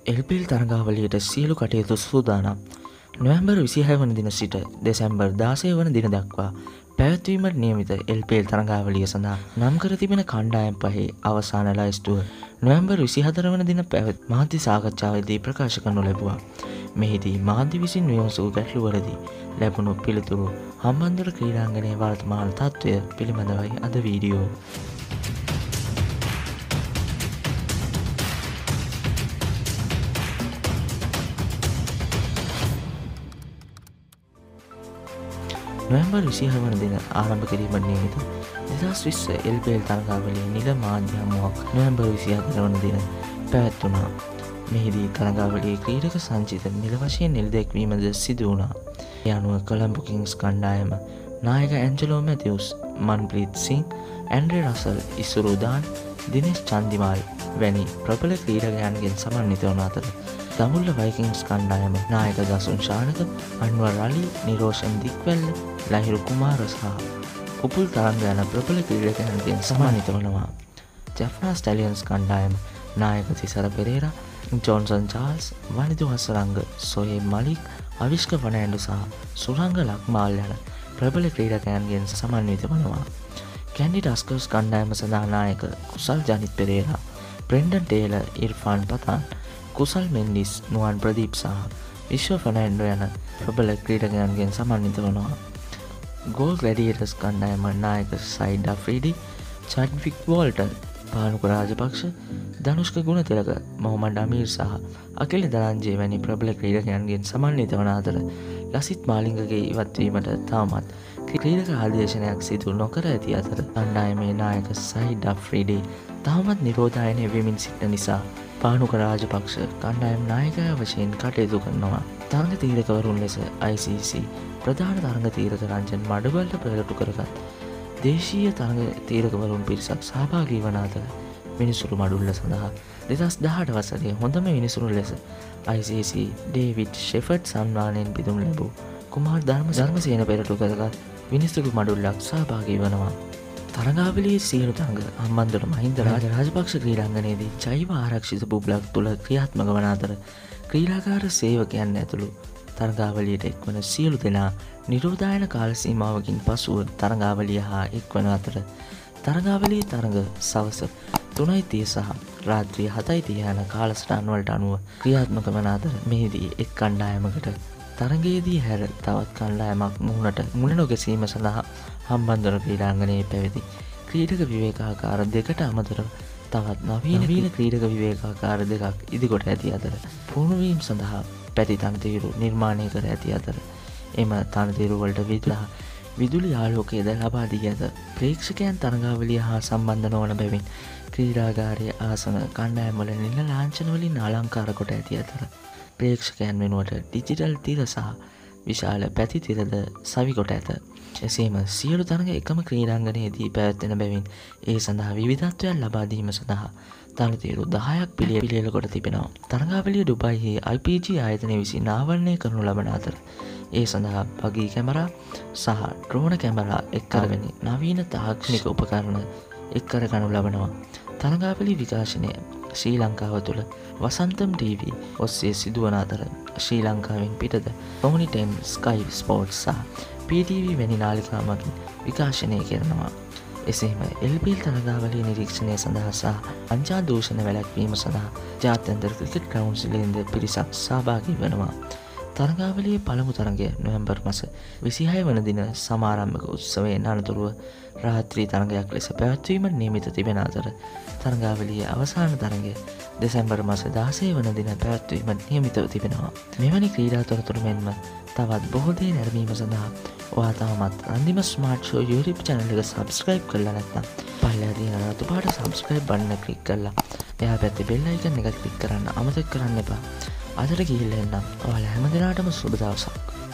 එල්පිල් තරඟාවලියට සියලු කටයුතු සූදානම්. නොවැම්බර් 26 වන දින සිට දෙසැම්බර් 16 වන දින දක්වා පැවැත්වීමට නියමිත එල්පිල් තරඟාවලිය සඳහා නම් කර තිබෙන කණ්ඩායම් පහේ අවසාන ලයිස්තුව නොවැම්බර් 24 වන දින පැවැත් මාධ්‍ය සාකච්ඡාවේදී ප්‍රකාශ කරනු ලැබුවා. මෙහිදී මාධ්‍ය විසින් විමසූ ගැටලුවලදී ලැබුණු පිළිතුරු හම්බන්තොට ක්‍රීඩාංගණයේ වර්තමාන තත්ත්වය පිළිබඳවයි අද වීඩියෝ. නොවැම්බර් 26 වන දින ආරම්භ කිරීමට නියමිත 2020 එල්පිඑල් තරඟාවලියේ නිල මාධ්‍ය හමුවක් නොවැම්බර් 24 වන දින පැවැත්වුණා. මෙහිදී තරඟාවලියේ ක්‍රීඩක සංචිත නිල වශයෙන් එළිදැක්වීමද සිදු වුණා. ඒ අනුව කොළඹ කිංස් කණ්ඩායම නායක ඇන්ජලෝ මැතිව්ස්, මන්ප්‍රීත් සිං, ඇන්ඩ්‍රේ රසල්, ඉසුරු දාන්, දිනේෂ් චන්දිමාල් වැනි ප්‍රබල ක්‍රීඩකයන්ගෙන් සමන්විත වන අතර දඹුල්ල වයිකින්ස් කණ්ඩායම නායක දසුන් ශානක, අන්වර් අලි, නිරෝෂන් දික්වැල්ල, ලහිරු කුමාර සහ උපුල් තරංග යන ප්‍රබල ක්‍රීඩකයන්ගෙන් සමන්විත වනවා. ජැෆ්නා ස්ටැලියන්ස් කණ්ඩායම නායක තිසර පෙරේරා, ජොන්සන් චාල්ස්, වනිදු හසරංග, සොහේබ් මලික්, අවිෂ්ක ෆර්නෑන්ඩෝ සහ සුරංග ලක්මාල් යන ප්‍රබල ක්‍රීඩකයන්ගෙන් සමන්විත වනවා. කැන්ඩි ටස්කර්ස් කණ්ඩායම සඳහා නායක කුසල් ජනිත් පෙරේරා, බ්‍රෙන්ඩන් ටේලර්, ඉර්ෆාන් පතාන්, කුසල් මෙන්ඩිස්, නුවන් ප්‍රදීප් සහ විශ්ව ෆර්නෑන්ඩෝ යන ප්‍රබල ක්‍රීඩකයන්ගෙන් සමන්විත වනවා. ගෝල් ග්ලැඩියේටර්ස් කණ්ඩායම නායක සයිඩ් අෆ්‍රීඩි, චඩ්වික් වෝල්ටන්, පානුක රාජපක්ෂ, ධනුෂ්ක ගුණතිලක, මොහොමඩ් අමීර් සහ අකිල දරංජේ වැනි ප්‍රබල ක්‍රීඩකයන්ගෙන් සමන්විත වන අතර ලසිත් මාලිංගගේ ඉවත්වීමට තවමත් ක්‍රීඩක ආදේශනයක් සිදු නොකර ඇති අතර කණ්ඩායමේ නායක සයිඩ් අෆ්‍රීඩි තවමත් නිරෝධායනය වෙමින් සිටින නිසා පානුක රාජපක්ෂ කණ්ඩායම් නායකයා වශයෙන් කටයුතු කරනවා. තරඟ තීරකවරුන් ලෙස ICC ප්‍රධාන තරඟ තීරක රංජන් මඩුගල්ල පෙරටු කරගත් දේශීය තරඟ තීරකවරුන් පිරිසක් සහභාගී වන අතර විනිසුරු මඩුල්ල සඳහා 2018 වසරේ හොඳම විනිසුරු ලෙස ICC ඩේවිඩ් ෂෙෆර්ඩ් සම්මානයෙන් පිදුම් ලැබූ කුමාර් ධර්මසේන පෙරටු කරගත් විනිසුරු මඩුල්ලක් සහභාගී වනවා. තරඟාවලියේ සියලු තරඟ හම්බන්තොට මහින්ද රාජපක්ෂ ක්‍රීඩාංගණයේදී ජෛව ආරක්ෂිත බුබ්ලක් තුළ ක්‍රියාත්මක වන අතර ක්‍රීඩාකාර සේවකයන් ඇතුළු තරඟාවලියට එක්වන සියලු දෙනා නිරෝධායන කාල සීමාවකින් පසුව තරඟාවලිය හා එක්වන අතර තරඟාවලියේ තරඟ සවස 3:30 සහ රාත්‍රිය 7:30 යන කාලසටහන් වලට අනුව ක්‍රියාත්මක වන අතර මෙහිදී එක් කණ්ඩායමකට තරඟයේදී හැර තවත් කණ්ඩායමක් මුණ නොගැසීම සඳහා හම්බන්තොට ක්‍රීඩාංගණයේ පැවති ක්‍රීඩක විවේකාගාර දෙකට අමතරව තවත් නවීන ක්‍රීඩක විවේකාගාර දෙකක් ඉදිකොට ඇති අතර පුහුණුවීම් සඳහා පැති තනතිරු නිර්මාණය කර ඇති අතර එම තනතිරු වලට විදුලි ආලෝකයද ලබා දී ඇත. ප්‍රේක්ෂකයන් තරඟාවලිය හා සම්බන්ධ නොවන බැවින් ක්‍රීඩාගාරයේ ආසන කණ්ඩායම්වල නිල ලාංඡන වලින් අලංකාර කොට ඇති අතර ප්‍රේක්ෂකයන් වෙනුවට ඩිජිටල් තිර සහ විශාල පැති තිරද සවි කොට ඇත. එසේම සියලු තරඟ එකම ක්‍රීඩාංගණයේදී පැවැත්වෙන බැවින් ඒ සඳහා විවිධත්වයන් ලබා දීම සඳහා තනතිරු 10ක් පිළියෙල කොට තිබෙනවා. තරඟාවලිය ඩුබායිහි IPG ආයතනය විසින් ආවරණය කරනු ලබන අතර ඒ සඳහා බගී කැමරා සහ ඩ්‍රෝන කැමරා එක් කරගෙන නවීන තාක්ෂණික උපකරණ එක් කරගනු ලබනවා. තරඟාවලිය විකාශනය ශ්‍රී ලංකාව තුළ වසන්තම් TV ඔස්සේ සිදුවන අතර ශ්‍රී ලංකාවෙන් පිටද Sony 10, Sky Sports සහ PTV වැනි නාලිකාවකින් විකාශනය කරනවා. එසේම එල්පිඑල් තරඟාවලිය නිරීක්ෂණය සඳහා සහ අංචා දූෂණ වැළැක්වීම සඳහා ජාත්‍යන්තර ක්‍රිකට් කවුන්සිලයෙන්ද පිරිසක් සහභාගී වෙනවා. තරඟාවලියේ පළමු තරඟය නොවැම්බර් මාස 26 වන දින සමාරම්භක උත්සවයෙන් අනතුරුව රාත්‍රී තරඟයක් ලෙස පැවැත්වීමට නියමිත තිබෙන අතර තරඟාවලියේ අවසාන තරඟය දෙසැම්බර් මාස 16 වන දින පැවැත්වීමට නියමිතව තිබෙනවා. මෙවැනි ක්‍රීඩා තොරතුරු මෙන්ම තවත් බොහෝ දේ නැරඹීම සඳහා ඔයා තවමත් Randima smart show YouTube channel එක subscribe කරලා නැත්නම් පහළ තියෙන රතු පාට subscribe බටන ක්ලික් කරලා එහා පැත්තේ bell icon එක ක්ලික් කරන්න අමතක කරන්න එපා. අදට ගිහිල්ලා එන්නම්. ඔයාලා හැම දිනකටම සුබ දවසක්.